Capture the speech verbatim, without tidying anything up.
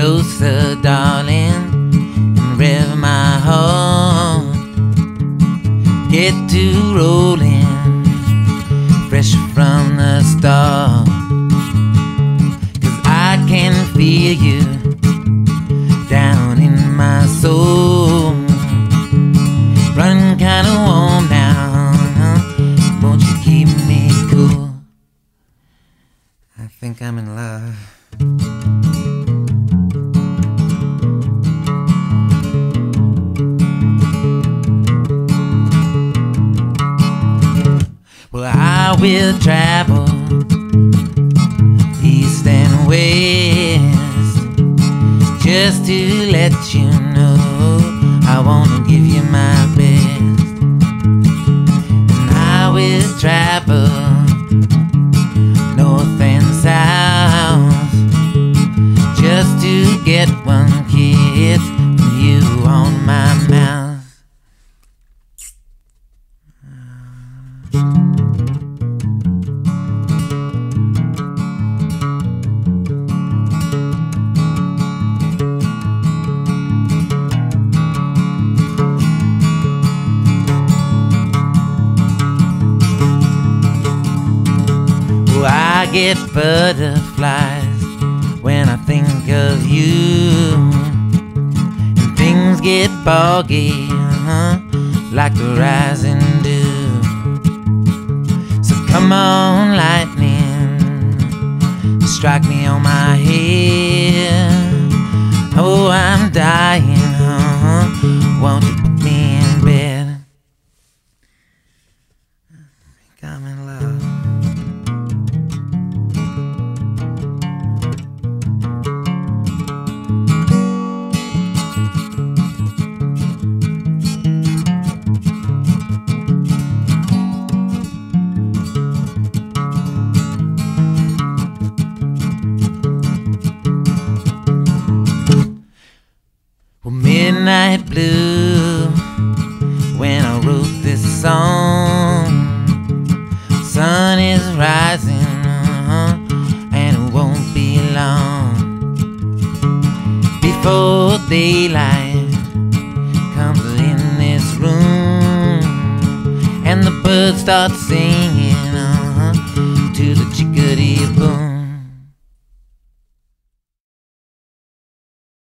closer, darling, and rev my heart. Get to rolling, fresh from the start. 'Cause I can feel you down in my soul. Run kinda warm now, won't you keep me cool? I think I'm in love. Well, I will travel east and west just to let you know I wanna give you my best. And I will travel north and south just to get one kiss from you on my mouth. I get butterflies when I think of you, and things get boggy, uh-huh, like the rising dew. So come on, lightning, strike me on my head. Oh, I'm dying, uh-huh, won't you put me in bed? I think I'm in love. Midnight blue when I wrote this song. Sun is rising, uh-huh, and it won't be long before daylight comes in this room, and the birds start singing, uh-huh, to the Chickadee Boom.